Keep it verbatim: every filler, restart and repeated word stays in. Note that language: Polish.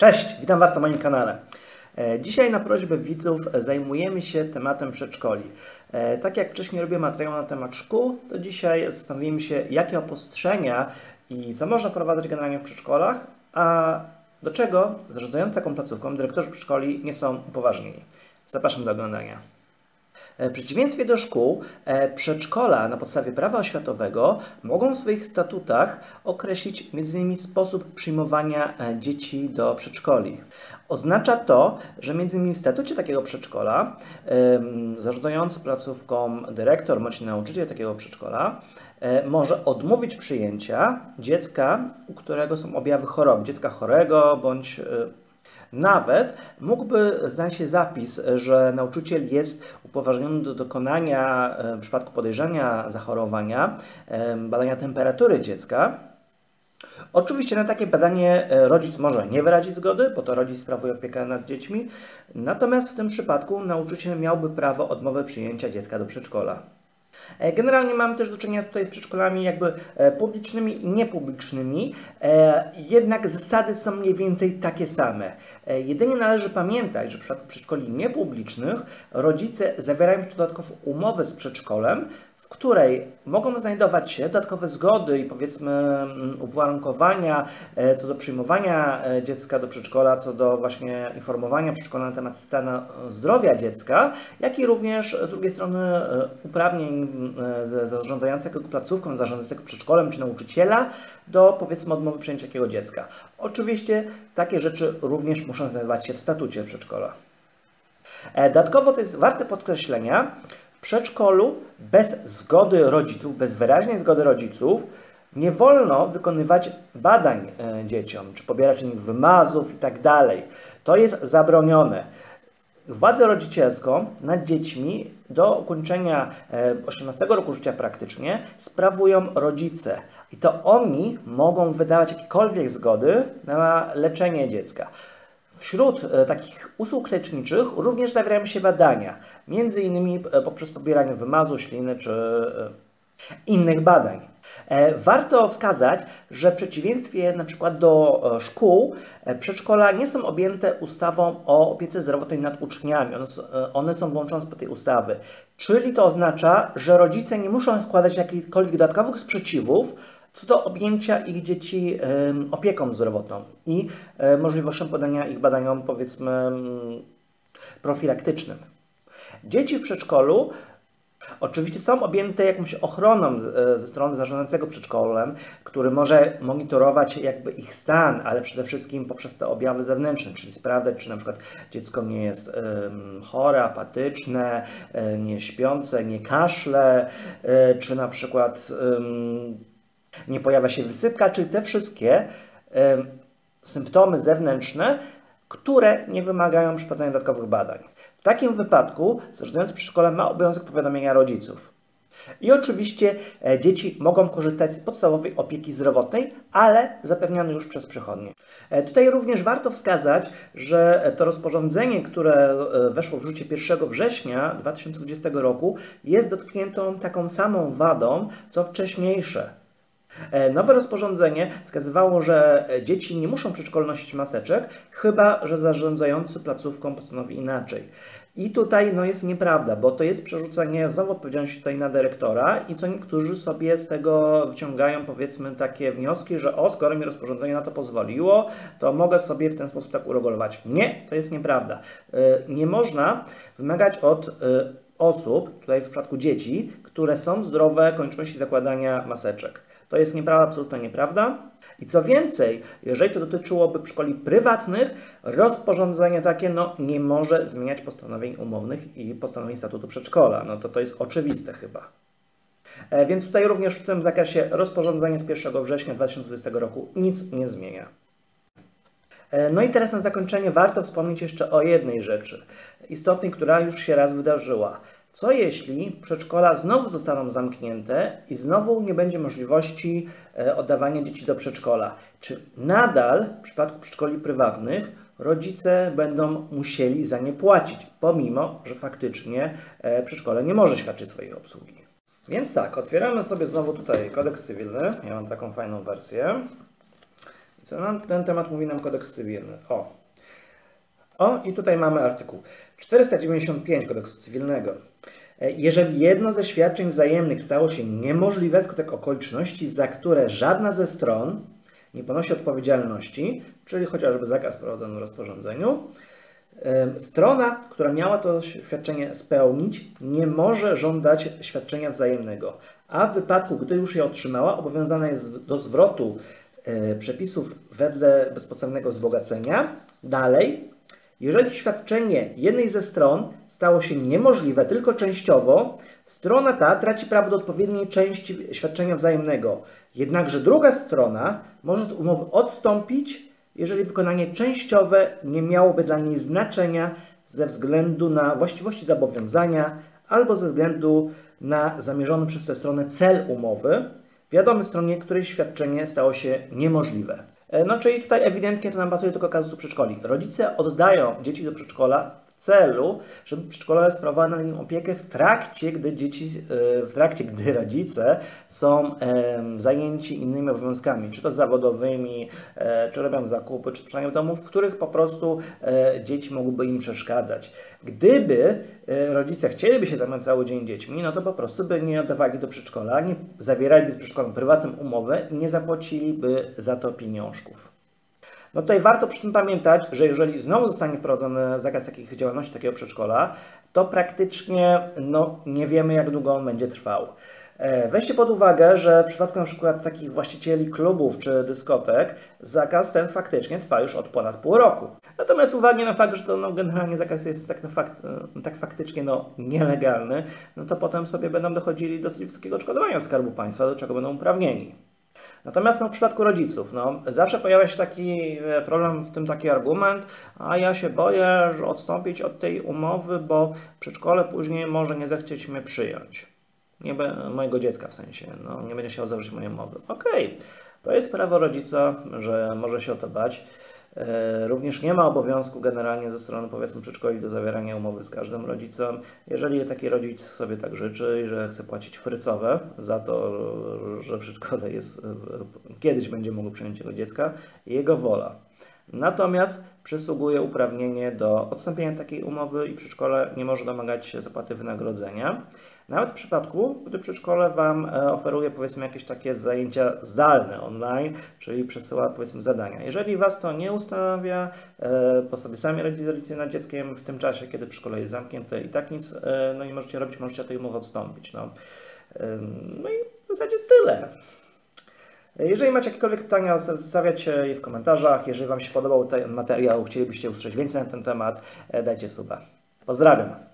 Cześć, witam Was na moim kanale. Dzisiaj na prośbę widzów zajmujemy się tematem przedszkoli. Tak jak wcześniej robię materiał na temat szkół, to dzisiaj zastanowimy się, jakie obostrzenia i co można wprowadzać generalnie w przedszkolach, a do czego zarządzając taką placówką dyrektorzy przedszkoli nie są upoważnieni. Zapraszam do oglądania. W przeciwieństwie do szkół, przedszkola na podstawie prawa oświatowego mogą w swoich statutach określić między innymi sposób przyjmowania dzieci do przedszkoli. Oznacza to, że między innymi w statucie takiego przedszkola zarządzający placówką dyrektor bądź nauczyciel takiego przedszkola może odmówić przyjęcia dziecka, u którego są objawy choroby, dziecka chorego bądź nawet mógłby znaleźć się zapis, że nauczyciel jest upoważniony do dokonania w przypadku podejrzenia zachorowania badania temperatury dziecka. Oczywiście na takie badanie rodzic może nie wyrazić zgody, bo to rodzic sprawuje opiekę nad dziećmi, natomiast w tym przypadku nauczyciel miałby prawo odmowy przyjęcia dziecka do przedszkola. Generalnie mamy też do czynienia tutaj z przedszkolami jakby publicznymi i niepublicznymi, jednak zasady są mniej więcej takie same. Jedynie należy pamiętać, że w przypadku przedszkoli niepublicznych rodzice zawierają dodatkowo umowę z przedszkolem, w której mogą znajdować się dodatkowe zgody i powiedzmy uwarunkowania co do przyjmowania dziecka do przedszkola, co do właśnie informowania przedszkola na temat stanu zdrowia dziecka, jak i również z drugiej strony uprawnień zarządzającego placówką, zarządzającego przedszkolem czy nauczyciela do powiedzmy odmowy przyjęcia takiego dziecka. Oczywiście takie rzeczy również muszą znajdować się w statucie przedszkola. Dodatkowo to jest warte podkreślenia, w przedszkolu bez zgody rodziców, bez wyraźnej zgody rodziców nie wolno wykonywać badań dzieciom, czy pobierać nich wymazów i tak dalej. To jest zabronione. Władzę rodzicielską nad dziećmi do ukończenia osiemnastego roku życia praktycznie sprawują rodzice. I to oni mogą wydawać jakiekolwiek zgody na leczenie dziecka. Wśród takich usług leczniczych również zawierają się badania, między innymi poprzez pobieranie wymazu, śliny czy innych badań. Warto wskazać, że w przeciwieństwie na przykład do szkół, przedszkola nie są objęte ustawą o opiece zdrowotnej nad uczniami. One, one są włączone spod tej ustawy. Czyli to oznacza, że rodzice nie muszą składać jakichkolwiek dodatkowych sprzeciwów co do objęcia ich dzieci opieką zdrowotną i możliwością podania ich badaniom, powiedzmy, profilaktycznym. Dzieci w przedszkolu oczywiście są objęte jakąś ochroną ze strony zarządzającego przedszkolem, który może monitorować jakby ich stan, ale przede wszystkim poprzez te objawy zewnętrzne, czyli sprawdzać, czy na przykład dziecko nie jest um, chore, apatyczne, nie śpiące, nie kaszle, czy na przykład um, nie pojawia się wysypka, czyli te wszystkie y, symptomy zewnętrzne, które nie wymagają przeprowadzenia dodatkowych badań. W takim wypadku zarządzający przedszkola ma obowiązek powiadomienia rodziców. I oczywiście e, dzieci mogą korzystać z podstawowej opieki zdrowotnej, ale zapewnionej już przez przychodnie. E, tutaj również warto wskazać, że to rozporządzenie, które e, weszło w życie pierwszego września dwa tysiące dwudziestego roku, jest dotkniętą taką samą wadą, co wcześniejsze. Nowe rozporządzenie wskazywało, że dzieci nie muszą w przedszkolu nosić maseczek, chyba że zarządzający placówką postanowi inaczej. I tutaj no, jest nieprawda, bo to jest przerzucenie znowu odpowiedzialności tutaj na dyrektora i co niektórzy sobie z tego wyciągają powiedzmy takie wnioski, że o, skoro mi rozporządzenie na to pozwoliło, to mogę sobie w ten sposób tak uregulować. Nie, to jest nieprawda. Nie można wymagać od osób, tutaj w przypadku dzieci, które są zdrowe, konieczności zakładania maseczek. To jest nieprawda, absolutna nieprawda. I co więcej, jeżeli to dotyczyłoby przedszkoli prywatnych, rozporządzenie takie no, nie może zmieniać postanowień umownych i postanowień statutu przedszkola. No to to jest oczywiste chyba. E, więc tutaj również w tym zakresie rozporządzenie z pierwszego września dwa tysiące dwudziestego roku nic nie zmienia. E, no i teraz na zakończenie warto wspomnieć jeszcze o jednej rzeczy istotnej, która już się raz wydarzyła. Co jeśli przedszkola znowu zostaną zamknięte i znowu nie będzie możliwości oddawania dzieci do przedszkola? Czy nadal w przypadku przedszkoli prywatnych rodzice będą musieli za nie płacić, pomimo że faktycznie przedszkole nie może świadczyć swojej obsługi? Więc tak, otwieramy sobie znowu tutaj kodeks cywilny. Ja mam taką fajną wersję. Co na ten temat mówi nam kodeks cywilny? O, o i tutaj mamy artykuł czterysta dziewięćdziesiąt pięć kodeksu cywilnego. Jeżeli jedno ze świadczeń wzajemnych stało się niemożliwe skutek okoliczności, za które żadna ze stron nie ponosi odpowiedzialności, czyli chociażby zakaz wprowadzony w rozporządzeniu, strona, która miała to świadczenie spełnić, nie może żądać świadczenia wzajemnego, a w wypadku, gdy już je otrzymała, obowiązana jest do zwrotu przepisów wedle bezpośredniego wzbogacenia. Dalej, jeżeli świadczenie jednej ze stron stało się niemożliwe tylko częściowo, strona ta traci prawo do odpowiedniej części świadczenia wzajemnego. Jednakże druga strona może od umowy odstąpić, jeżeli wykonanie częściowe nie miałoby dla niej znaczenia ze względu na właściwości zobowiązania albo ze względu na zamierzony przez tę stronę cel umowy, wiadomy stronie, której świadczenie stało się niemożliwe. No czyli tutaj ewidentnie to nam pasuje tylko kazusu przedszkoli. Rodzice oddają dzieci do przedszkola w celu, żeby przedszkole sprawowało nad nim opiekę w trakcie, gdy dzieci, w trakcie, gdy rodzice są zajęci innymi obowiązkami, czy to zawodowymi, czy robią zakupy, czy sprzątają domów, w których po prostu dzieci mogłyby im przeszkadzać. Gdyby rodzice chcieliby się zająć cały dzień dziećmi, no to po prostu by nie oddawali do przedszkola, nie zawieraliby z przedszkolem prywatną umowę i nie zapłaciliby za to pieniążków. No tutaj warto przy tym pamiętać, że jeżeli znowu zostanie wprowadzony zakaz takich działalności, takiego przedszkola, to praktycznie no, nie wiemy, jak długo on będzie trwał. Weźcie pod uwagę, że w przypadku na przykład takich właścicieli klubów czy dyskotek zakaz ten faktycznie trwa już od ponad pół roku. Natomiast uwagi na fakt, że to no, generalnie zakaz jest tak, na fakt, tak faktycznie no, nielegalny, no to potem sobie będą dochodzili do wysokiego odszkodowania od Skarbu Państwa, do czego będą uprawnieni. Natomiast no, w przypadku rodziców, no, zawsze pojawia się taki problem, w tym taki argument, a ja się boję, że odstąpić od tej umowy, bo przedszkole później może nie zechcieć mnie przyjąć. Nie be, mojego dziecka w sensie, no, nie będzie chciał zawarć mojej umowy. Okej, okay. To jest prawo rodzica, że może się o to bać. E, również nie ma obowiązku generalnie ze strony powiedzmy przedszkoli do zawierania umowy z każdym rodzicem. Jeżeli taki rodzic sobie tak życzy i że chce płacić frycowe za to, że przedszkole jest, kiedyś będzie mogło przyjąć jego dziecka, jego wola. Natomiast przysługuje uprawnienie do odstąpienia takiej umowy i przedszkole nie może domagać się zapłaty wynagrodzenia. Nawet w przypadku, gdy przedszkole Wam oferuje powiedzmy jakieś takie zajęcia zdalne online, czyli przesyła powiedzmy zadania. Jeżeli Was to nie ustanawia, bo sobie sami radzicie nad dzieckiem w tym czasie, kiedy przedszkole jest zamknięte i tak nic no nie możecie robić, możecie tej umowy odstąpić. No, no i w zasadzie tyle. Jeżeli macie jakiekolwiek pytania, zostawiacie je w komentarzach. Jeżeli Wam się podobał ten materiał, chcielibyście usłyszeć więcej na ten temat, dajcie suba. Pozdrawiam.